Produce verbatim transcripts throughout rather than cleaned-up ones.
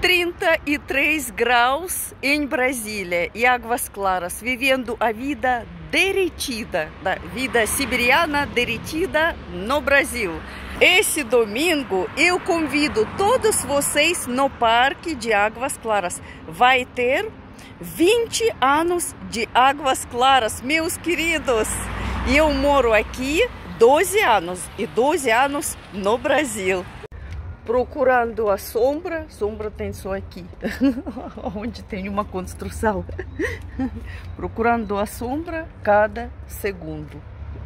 trinta e três graus em Brasília e Águas Claras, vivendo a vida derretida, da vida siberiana derretida no Brasil. Esse domingo eu convido todos vocês no Parque de Águas Claras. Vai ter vinte anos de Águas Claras, meus queridos. E eu moro aqui doze anos e doze anos no Brasil. Procurando a sombra, sombra tem só aqui, onde tem uma construção. Procurando a sombra cada segundo.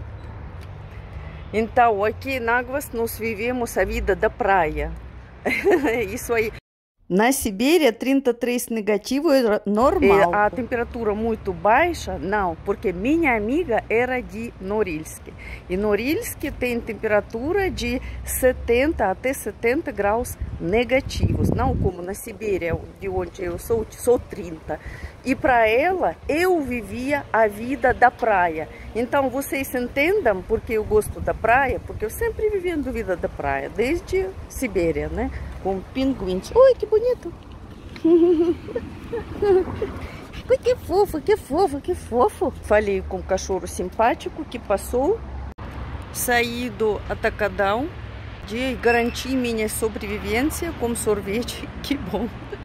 Então, aqui em Águas nós vivemos a vida da praia. Isso aí. Na Sibéria, trinta e três negativo é normal. E a temperatura muito baixa, não, porque minha amiga era de Norilsk. E Norilsk tem temperatura de setenta até setenta graus negativos, não como na Sibéria, de onde eu sou, sou trinta. E para ela, eu vivia a vida da praia. Então, vocês entendam porque eu gosto da praia, porque eu sempre vivendo a vida da praia, desde Sibéria, né? Com pinguins. Oi, que bonito! Ui, que fofo, que fofo, que fofo! Falei com um cachorro simpático que passou, saí do atacadão de garantir minha sobrevivência com sorvete. Que bom!